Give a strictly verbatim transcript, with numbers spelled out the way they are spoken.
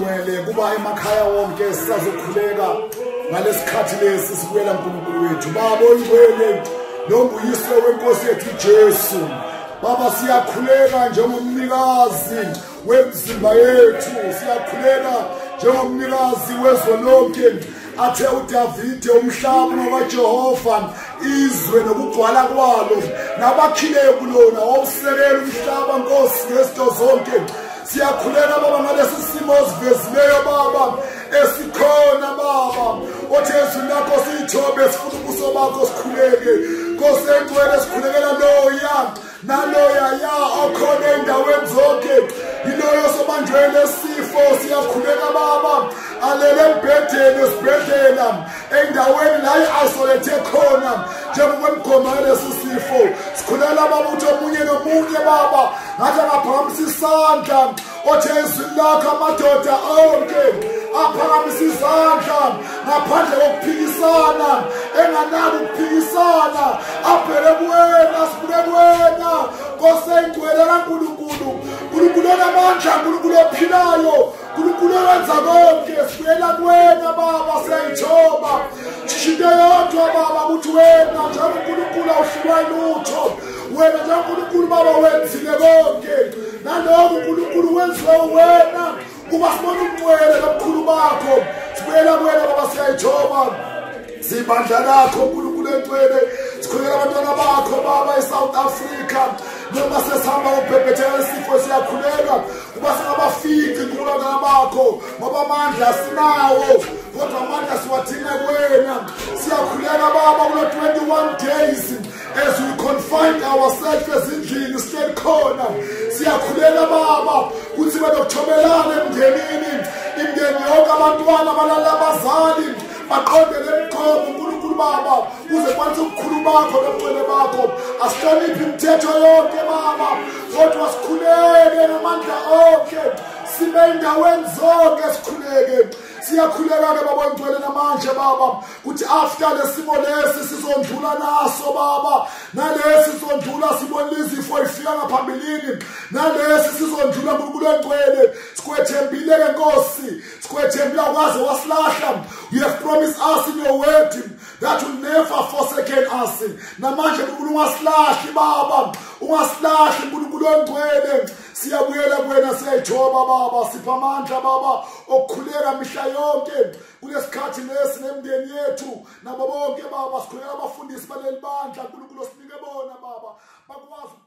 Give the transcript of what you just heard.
ngcwele kuba emakhaya wonke sisazokhuleka ngalesikhathi lesi sibuyela uNkulunkulu wethu. Baba oyingcwele nombuyise wenkosi yethu Jesu, Baba siyakhuleka njengomnikazi wemzimba yethu, siyakhuleka njengomnikazi wezwe lonke. Athe uDavide umhlaba kaJehova izwe nokugcwala kwalo nabakhileyo kulona wawusekela umhlaba Nkosi ngezinto zonke. Siyakhuleka Baba ngalesi simo sivezileyo Baba esikhona Baba, othi ezwini lakho siyithobe sifuna ubuso bakho sikhuleke. Nkosi engcwele sikhulekela loya naloya ya okhona endaweni zonke, yiloyo sobanjwele sifo. Siyakhuleka Baba alele embhedeni esibhedlela endaweni la i-isolate khona njengokwemgoma yalesi sifo. Sikhulela Baba ukuthi omunye nomunye Baba ngathi angaphakamisa isandla, othi ezwini lakho amadoda onke aphakamisa izandla ngaphandle kokuphikisana, enganaki ukuphikisana, abheke kuwena, sibuke kuwena Nkosi engcwele kaNkulunkulu, Nkulunkulu onamandla, Nkulunkulu ophilayo, Nkulunkulu owenza konke. Sibuyela kuwena Baba, siyayithoba shishinte yodwa Baba ukuthi wena njengoNkulunkulu awuhlulwa lutho, wena njengoNkulunkulu Baba wenzile konke, nalokho uNkulunkulu wenziwe wena kuba sibona ungcwele kakhulu bakho. Sibuyela kuwena Baba, siyayithoba sibandla lakho uNkulunkulu engcwele. Sikhulekela abantwana bakho Baba eSouth Africa, noma sesihamba ukubhebhetheka isifo, siyakhuleka kuba singabafiki kuNkulunkulu bakho ngoba amandla sinawo, kodwa amandla siwadinga kuwena. Siyakhuleka Baba kulo twenty-one days as we confine ourselves ezindlini stay khona. Siyakhuleka Baba kuthi badokuthobelana emndenini, imndeni yonke, abantwana balala abazali baqondele emqobo uNkulunkulu Baba, uze kwanze ukukhulu bakho nobungcwele bakho. Asihloniphe imithetho yonke Baba, kodwa sikhuleke ngamandla onke, sibe endaweni zonke sikhuleke. Siyakhuleka-ke Baba engcwele namanje Baba kuthi after lesimo lesi sizondlula naso Baba, nalesi sizondlula sibonile izifo ifika ngaphambilini, nalesi sizondlula uNkulunkulu engcwele. Sikwethembile-ke Nkosi, sikwethembile ukwaze wasilahla. You have promised us in your word that will never forsaken us. Namanje uNkulunkulu ungasilahli Baba, ungasilahli uNkulunkulu engcwele. Siyabuyela kuwena, siyayithoba Baba, sipha amandla Baba okukhuleka mihla yonke kulesikhathi lesi nemndeni yethu nabo bonke Baba. Sikhuleka abafundisi baleli bandla uNkulunkulu osinike bona Baba bakwazi